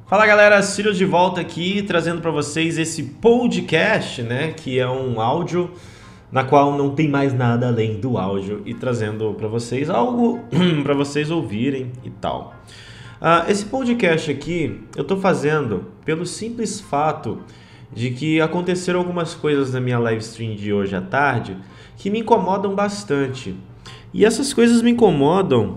Fala galera, Círio de volta aqui trazendo para vocês esse podcast, né, que é um áudio na qual não tem mais nada além do áudio e trazendo para vocês algo para vocês ouvirem e tal. Esse podcast aqui eu tô fazendo pelo simples fato de que aconteceram algumas coisas na minha live stream de hoje à tarde que me incomodam bastante. E essas coisas me incomodam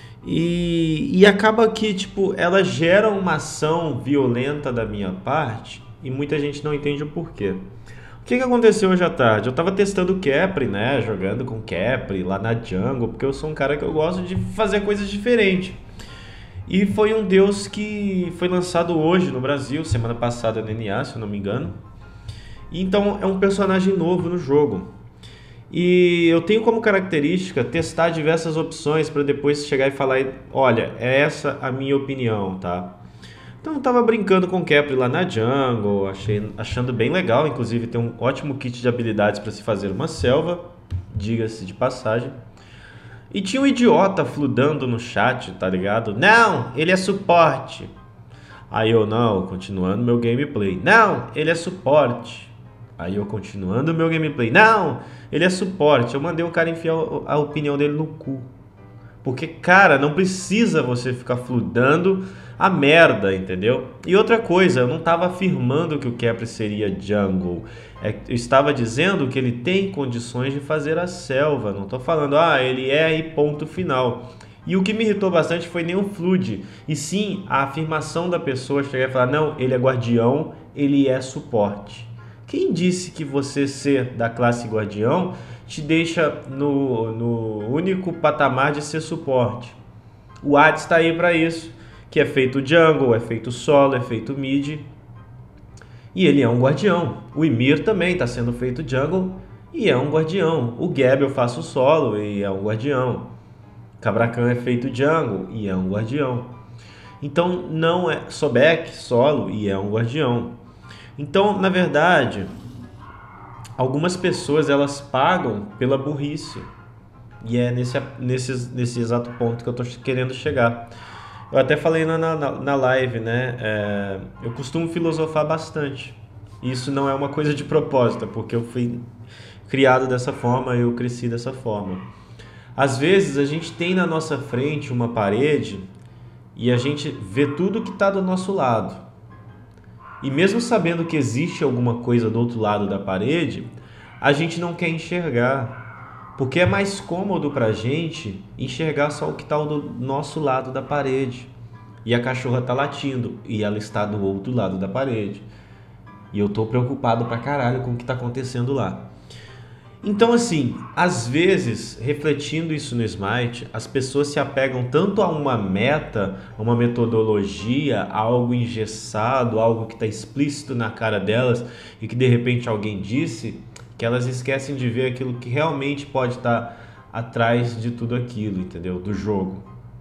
e acaba que, tipo, ela gera uma ação violenta da minha parte e muita gente não entende o porquê. O que aconteceu hoje à tarde? Eu tava testando o Capri, né? Jogando com Capri lá na Jungle, porque eu sou um cara que eu gosto de fazer coisas diferentes. E foi um deus que foi lançado hoje no Brasil, semana passada no NA, se eu não me engano. E então é um personagem novo no jogo. E eu tenho como característica testar diversas opções para depois chegar e falar, olha, é essa a minha opinião, tá? Então eu tava brincando com o Capri lá na Jungle, achando bem legal, inclusive tem um ótimo kit de habilidades para se fazer uma selva, diga-se de passagem. E tinha um idiota fludando no chat, tá ligado? Não, ele é suporte. Aí eu não, continuando meu gameplay. Não, ele é suporte. Aí eu continuando meu gameplay. Não, ele é suporte. Eu mandei o cara enfiar a opinião dele no cu. Porque, cara, não precisa você ficar fludando a merda, entendeu? E outra coisa, eu não estava afirmando que o Capri seria jungle. Eu estava dizendo que ele tem condições de fazer a selva. Não estou falando, ele é e ponto final. E o que me irritou bastante foi nem o flood, e sim a afirmação da pessoa chegar e falar, não, ele é guardião, ele é suporte. Quem disse que você ser da classe guardião te deixa no único patamar de ser suporte? O AD está aí para isso, que é feito jungle, é feito solo, é feito mid, e ele é um guardião. O Ymir também está sendo feito jungle e é um guardião. O Gab eu faço solo e é um guardião. Cabracan é feito jungle e é um guardião. Então não é Sobek solo e é um guardião. Então, na verdade, algumas pessoas elas pagam pela burrice. E é nesse exato ponto que eu estou querendo chegar. Eu até falei na live, né? Eu costumo filosofar bastante. Isso não é uma coisa de propósito, é porque eu fui criado dessa forma, eu cresci dessa forma. Às vezes a gente tem na nossa frente uma parede e a gente vê tudo que está do nosso lado. E mesmo sabendo que existe alguma coisa do outro lado da parede, a gente não quer enxergar. Porque é mais cômodo para a gente enxergar só o que está do nosso lado da parede. E a cachorra está latindo e ela está do outro lado da parede. E eu estou preocupado pra caralho com o que está acontecendo lá. Então, assim, às vezes, refletindo isso no Smite, as pessoas se apegam tanto a uma meta, a uma metodologia, a algo engessado, algo que está explícito na cara delas e que de repente alguém disse, que elas esquecem de ver aquilo que realmente pode estar atrás de tudo aquilo, entendeu? Do jogo.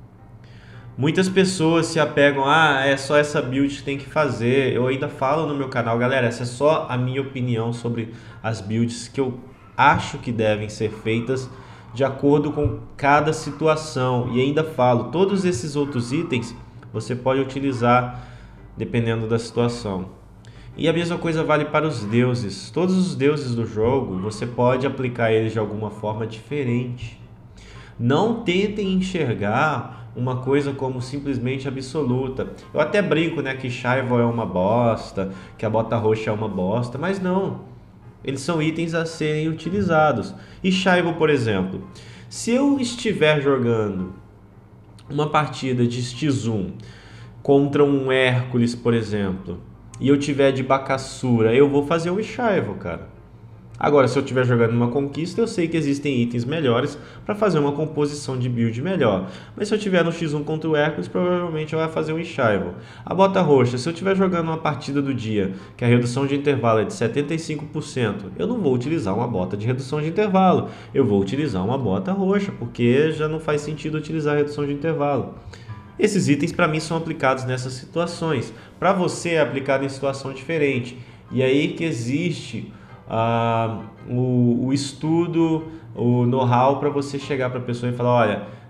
Muitas pessoas se apegam, é só essa build que tem que fazer. Eu ainda falo no meu canal, galera, essa é só a minha opinião sobre as builds que eu acho que devem ser feitas de acordo com cada situação. E ainda falo, todos esses outros itens você pode utilizar dependendo da situação. E a mesma coisa vale para os deuses. Todos os deuses do jogo, você pode aplicar eles de alguma forma diferente. Não tentem enxergar uma coisa como simplesmente absoluta. Eu até brinco, né, que Shaivo é uma bosta, que a bota roxa é uma bosta, mas não. Eles são itens a serem utilizados. E Shaivo, por exemplo, se eu estiver jogando uma partida de X1 contra um Hércules, por exemplo, e eu tiver de Bakasura, eu vou fazer um Shaivo, cara. Agora, se eu estiver jogando uma conquista, eu sei que existem itens melhores para fazer uma composição de build melhor. Mas se eu estiver no X1 contra o Hércules, provavelmente eu vou fazer um Enshrival. A bota roxa, se eu estiver jogando uma partida do dia, que a redução de intervalo é de 75%, eu não vou utilizar uma bota de redução de intervalo. Eu vou utilizar uma bota roxa, porque já não faz sentido utilizar a redução de intervalo. Esses itens para mim são aplicados nessas situações. Para você é aplicado em situação diferente. E aí que existe o estudo, o know-how para você chegar para a pessoa e falar, olha,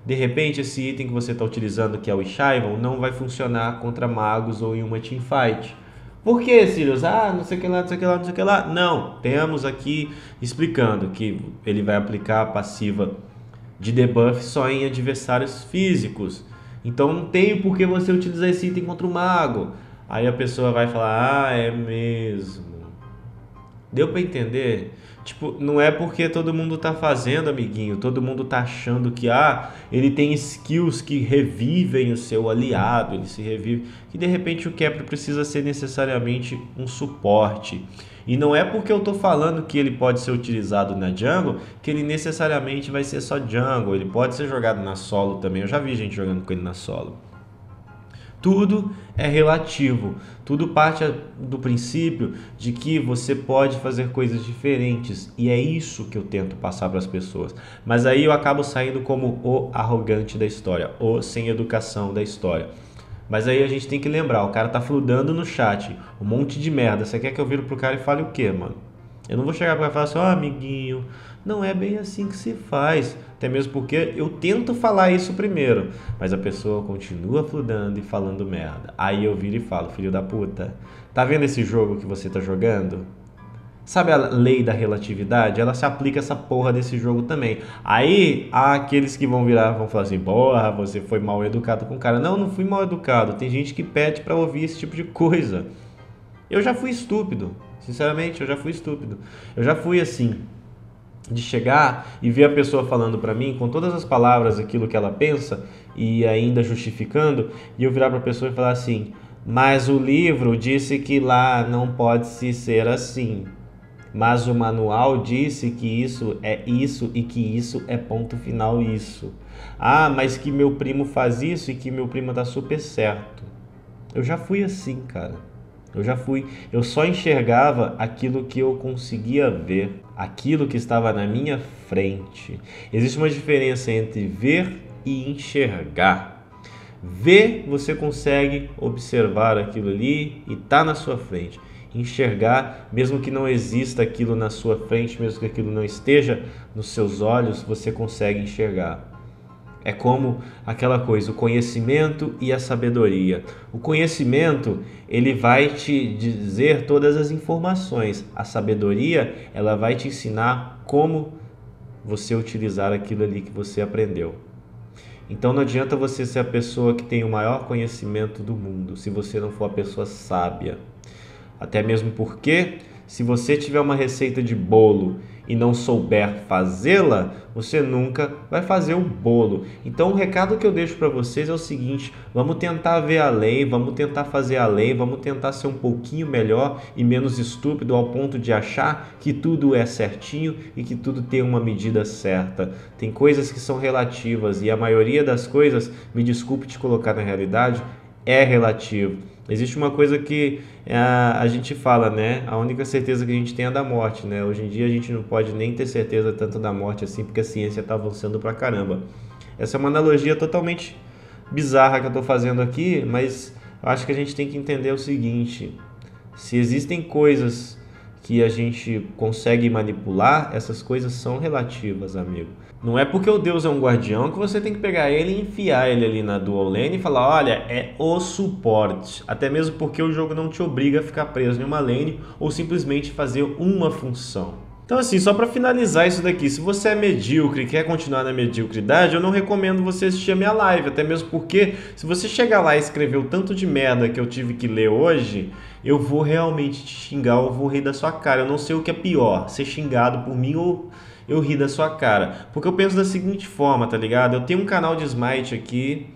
De repente, esse item que você está utilizando, que é o Shaivon, não vai funcionar contra magos ou em uma teamfight. Por que, Sirius? Ah, não sei o que lá, não sei o que lá, não sei o que lá. Não, temos aqui explicando que ele vai aplicar a passiva de debuff só em adversários físicos. Então não tem por que você utilizar esse item contra o mago. Aí a pessoa vai falar, ah, é mesmo. Deu pra entender? Tipo, não é porque todo mundo tá fazendo, amiguinho, todo mundo tá achando que, ele tem skills que revivem o seu aliado, ele se revive, que de repente o Kepler precisa ser necessariamente um suporte. E não é porque eu tô falando que ele pode ser utilizado na jungle, que ele necessariamente vai ser só jungle, ele pode ser jogado na solo também, eu já vi gente jogando com ele na solo. Tudo é relativo, tudo parte do princípio de que você pode fazer coisas diferentes e é isso que eu tento passar para as pessoas. Mas aí eu acabo saindo como o arrogante da história, o sem educação da história. Mas aí a gente tem que lembrar, o cara tá fludando no chat, um monte de merda, você quer que eu vire pro cara e fale o quê, mano? Eu não vou chegar para falar assim, amiguinho, não é bem assim que se faz. Até mesmo porque eu tento falar isso primeiro, mas a pessoa continua fludando e falando merda. Aí eu viro e falo, filho da puta, tá vendo esse jogo que você tá jogando? Sabe a lei da relatividade? Ela se aplica a essa porra desse jogo também. Aí há aqueles que vão virar, vão falar assim, porra, você foi mal educado com o cara. Não, não fui mal educado. Tem gente que pede pra ouvir esse tipo de coisa. Eu já fui estúpido. Sinceramente, eu já fui estúpido. Eu já fui assim, de chegar e ver a pessoa falando pra mim com todas as palavras aquilo que ela pensa e ainda justificando, e eu virar pra pessoa e falar assim, mas o livro disse que lá não pode se ser assim. Mas o manual disse que isso é isso e que isso é ponto final isso. Ah, mas que meu primo faz isso e que meu primo tá super certo. Eu já fui assim, cara. Eu só enxergava aquilo que eu conseguia ver, aquilo que estava na minha frente. Existe uma diferença entre ver e enxergar. Ver, você consegue observar aquilo ali e tá na sua frente. Enxergar, mesmo que não exista aquilo na sua frente, mesmo que aquilo não esteja nos seus olhos, você consegue enxergar. É como aquela coisa, o conhecimento e a sabedoria. O conhecimento, ele vai te dizer todas as informações. A sabedoria, ela vai te ensinar como você utilizar aquilo ali que você aprendeu. Então não adianta você ser a pessoa que tem o maior conhecimento do mundo, se você não for a pessoa sábia. Até mesmo porque, se você tiver uma receita de bolo e não souber fazê-la, você nunca vai fazer o bolo. Então o recado que eu deixo para vocês é o seguinte, vamos tentar ver a lei, vamos tentar fazer a lei, vamos tentar ser um pouquinho melhor e menos estúpido ao ponto de achar que tudo é certinho e que tudo tem uma medida certa. Tem coisas que são relativas e a maioria das coisas, me desculpe te colocar na realidade, é relativo. Existe uma coisa que a gente fala, né? A única certeza que a gente tem é da morte, né? Hoje em dia a gente não pode nem ter certeza tanto da morte assim, porque a ciência está avançando pra caramba. Essa é uma analogia totalmente bizarra que eu estou fazendo aqui, mas eu acho que a gente tem que entender o seguinte: se existem coisas que a gente consegue manipular, essas coisas são relativas, amigo. Não é porque o Deus é um guardião que você tem que pegar ele e enfiar ele ali na dual lane e falar, olha, é o suporte. Até mesmo porque o jogo não te obriga a ficar preso em uma lane ou simplesmente fazer uma função. Então assim, só para finalizar isso daqui, se você é medíocre e quer continuar na mediocridade, eu não recomendo você assistir a minha live, até mesmo porque se você chegar lá e escrever o tanto de merda que eu tive que ler hoje, eu vou realmente te xingar ou vou rir da sua cara. Eu não sei o que é pior, ser xingado por mim ou eu rir da sua cara. Porque eu penso da seguinte forma, tá ligado? Eu tenho um canal de Smite aqui,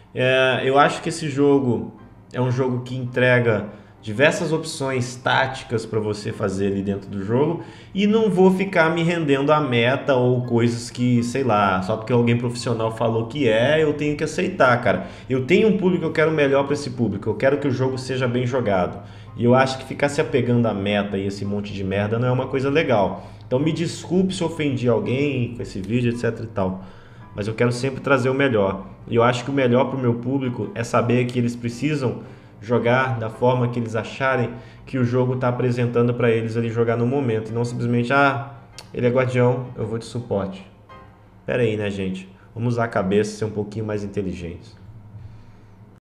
eu acho que esse jogo é um jogo que entrega diversas opções táticas para você fazer ali dentro do jogo e não vou ficar me rendendo a meta ou coisas que, sei lá, só porque alguém profissional falou que eu tenho que aceitar, cara. Eu tenho um público, eu quero o melhor para esse público, eu quero que o jogo seja bem jogado. E eu acho que ficar se apegando à meta e esse monte de merda não é uma coisa legal. Então me desculpe se ofendi alguém com esse vídeo, etc e tal. Mas eu quero sempre trazer o melhor. E eu acho que o melhor para o meu público é saber que eles precisam jogar da forma que eles acharem que o jogo está apresentando para eles ali jogar no momento. E não simplesmente, ele é guardião, eu vou de suporte. Pera aí, né, gente? Vamos usar a cabeça, ser um pouquinho mais inteligentes.